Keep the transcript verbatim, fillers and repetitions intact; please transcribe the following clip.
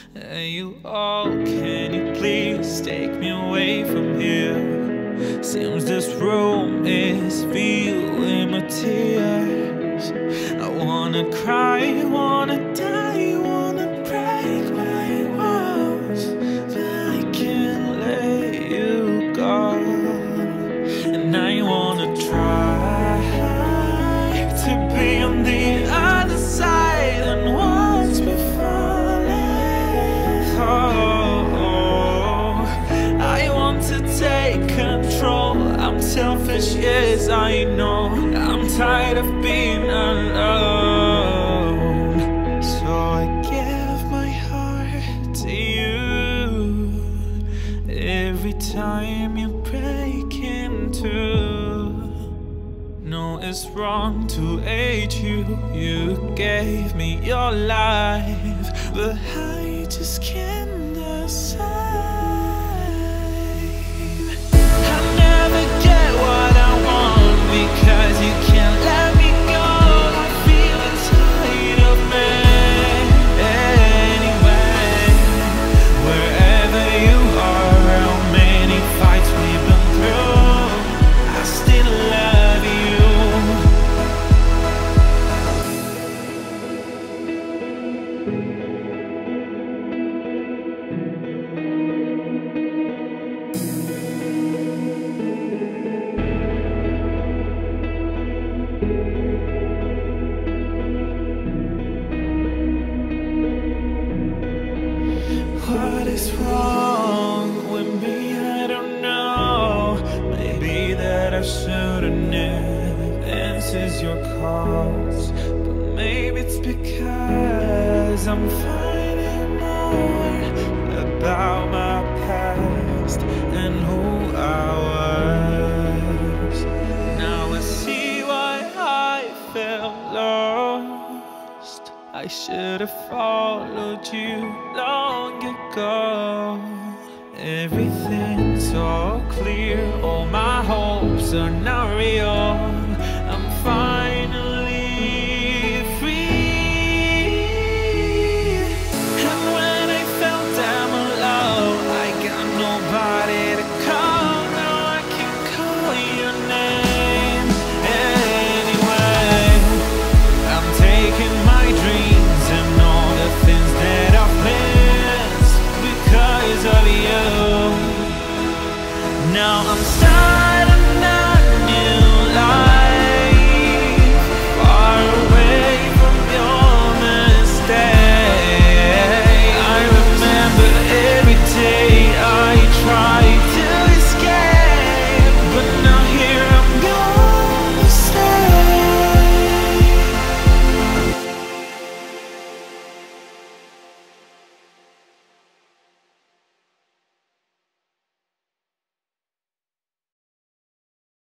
Hey, you all, can you please take me away from here? Seems this room is filled with my tears. I wanna cry, wanna die, wanna break my walls, but I can't let you go. And I wanna try to be on the other side and watch me falling. Oh, I want to take control. I'm selfish, yes, I know. I'm tired of being alone. So I give my heart to you. Every time you break into. No, it's wrong to hate you. You gave me your life, but I just can't decide. I never get what I want because you can't let me go. I feel inside of me anyway. Wherever you are, how many fights we've been through, I still love you. What is wrong with me? I don't know. Maybe that I shouldn't have answered your calls, but maybe it's because I'm finding more about my past and who I was. Now I see why I felt lost. I should have followed you long ago. Everything's so clear, all my hopes are not real. I'm finally free. And when I felt down low, I got nobody to call. Now I can call your name anyway. I'm taking my dreams and all the things that I've missed because of you. Now I'm stuck.